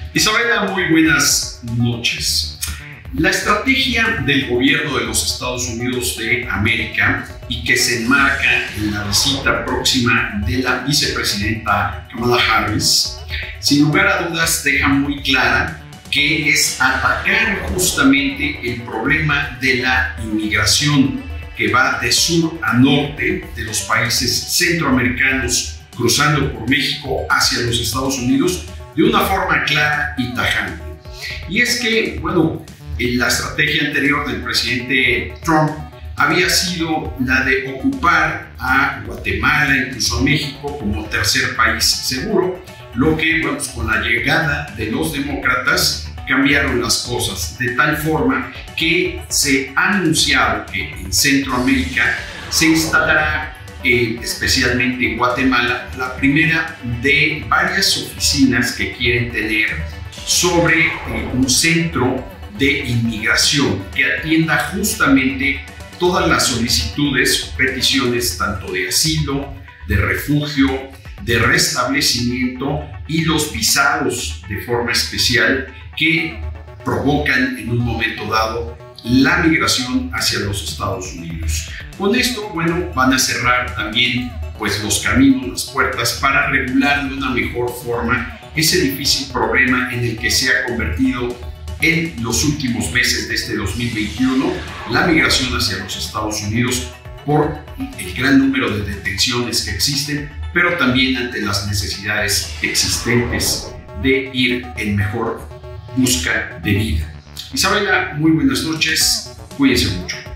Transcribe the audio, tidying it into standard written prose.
Isabela, muy buenas noches. La estrategia del gobierno de los Estados Unidos de América y que se enmarca en la visita próxima de la vicepresidenta Kamala Harris, sin lugar a dudas deja muy clara que es atacar justamente el problema de la inmigración que va de sur a norte de los países centroamericanos cruzando por México hacia los Estados Unidos de una forma clara y tajante. Y es que, bueno, la estrategia anterior del presidente Trump había sido la de ocupar a Guatemala, incluso a México, como tercer país seguro, lo que, bueno, pues con la llegada de los demócratas cambiaron las cosas de tal forma que se ha anunciado que en Centroamérica se instalará especialmente en Guatemala, la primera de varias oficinas que quieren tener sobre un centro de inmigración que atienda justamente todas las solicitudes, peticiones tanto de asilo, de refugio, de restablecimiento y los visados de forma especial que provocan en un momento dado la migración hacia los Estados Unidos. Con esto, bueno, van a cerrar también pues los caminos, las puertas para regular de una mejor forma ese difícil problema en el que se ha convertido en los últimos meses de este 2021 la migración hacia los Estados Unidos por el gran número de detenciones que existen, pero también ante las necesidades existentes de ir en mejor busca de vida. Isabela, muy buenas noches, cuídense mucho.